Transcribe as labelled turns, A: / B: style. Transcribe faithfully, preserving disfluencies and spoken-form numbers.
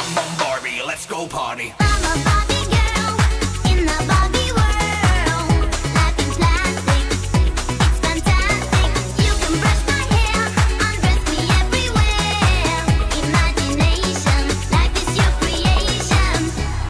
A: Come on, Barbie, let's go party.
B: I'm a Barbie.